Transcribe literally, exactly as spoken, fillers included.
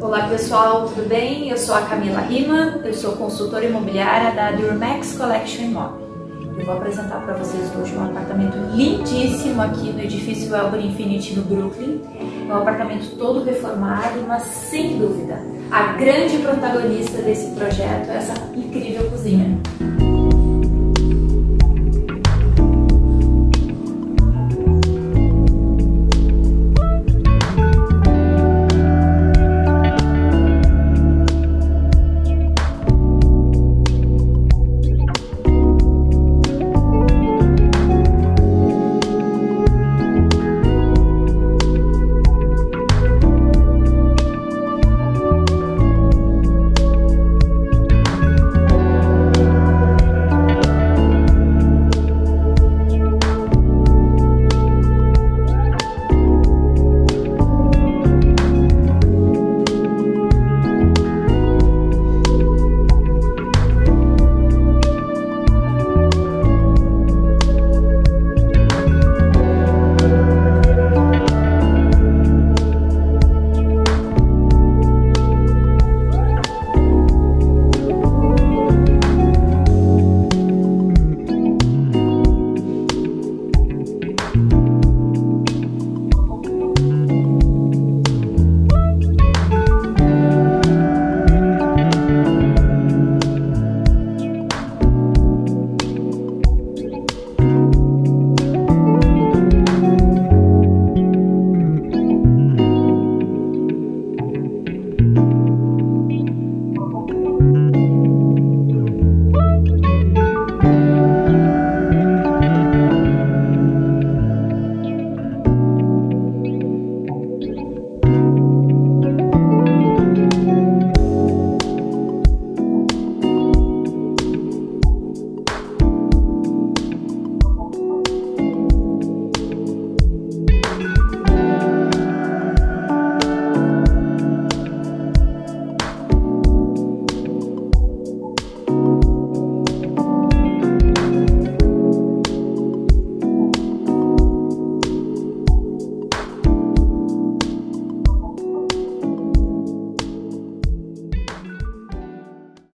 Olá pessoal, tudo bem? Eu sou a Camila Rima, eu sou consultora imobiliária da Durmax Collection Imóvel. Eu vou apresentar para vocês hoje um apartamento lindíssimo aqui no edifício Elbor Infinity no Brooklyn. É um apartamento todo reformado, mas sem dúvida, a grande protagonista desse projeto é essa incrível cozinha.